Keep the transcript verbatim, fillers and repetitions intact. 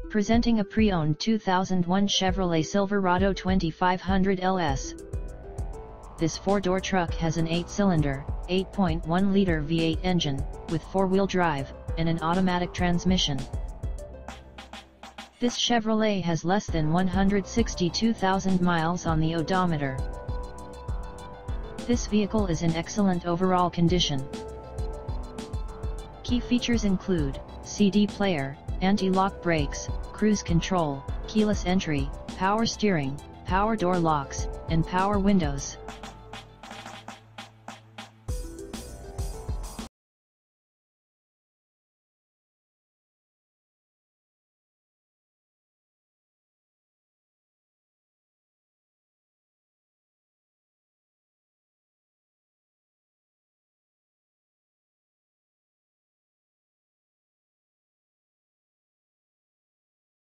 Presenting a pre-owned two thousand one Chevrolet Silverado twenty-five hundred L S. This four-door truck has an eight-cylinder, eight point one liter V eight engine, with four-wheel drive, and an automatic transmission. This Chevrolet has less than one hundred sixty-two thousand miles on the odometer. This vehicle is in excellent overall condition. Key features include C D player, anti-lock brakes, cruise control, keyless entry, power steering, power door locks, and power windows.